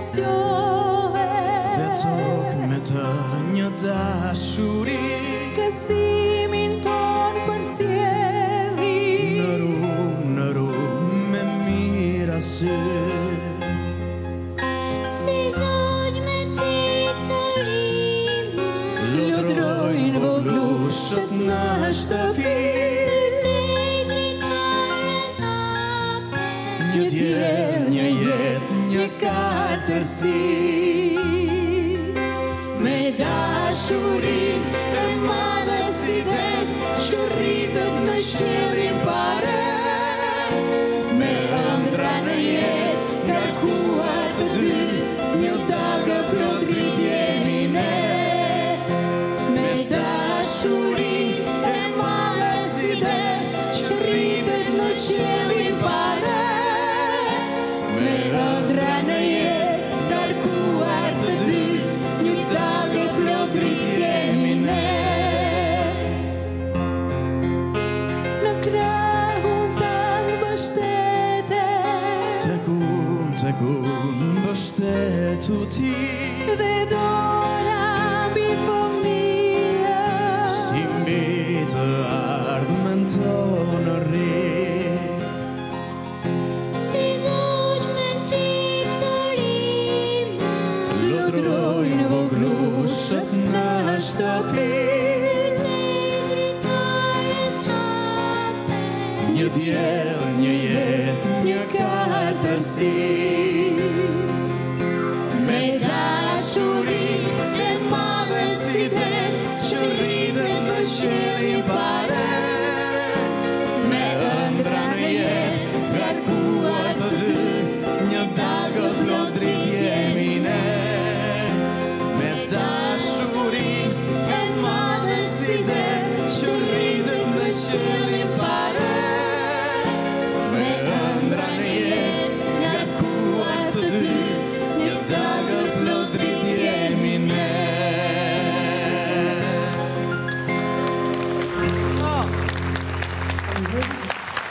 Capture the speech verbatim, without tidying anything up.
zgjohet Dhe tokë me të një dashuri Kësimin ton për cjeli Në ru, në ru me mira sy Si zonjë me ti të rima Lodrojnë voglushët në shtëpi Për te dritarës hape Një djel, një jet, një katërsi Me dashurin e madhe si vet Që rritet në qiellin pare Me ëndra në jet, ngarkuar të dy Një dagë plot rrit jemi ne Me dashurin e madhe si vet Që rritet në qiellin pare Me ëndra në jet, ngarkuar të dy Një dagë plot rrit jemi ne Në krahun tanë bështetet Tek unë, tek unë mbështetu ti Dhe dora mbi fëmijës Si mbi të ardhmen tonë rri Si zonjë me ti të rima Lodrojnë voglushët në shtëpi Për te dritarës hape Një djel, një jet, një katërsi Me dashuri e madhe si vet Që rritet në qiellin pare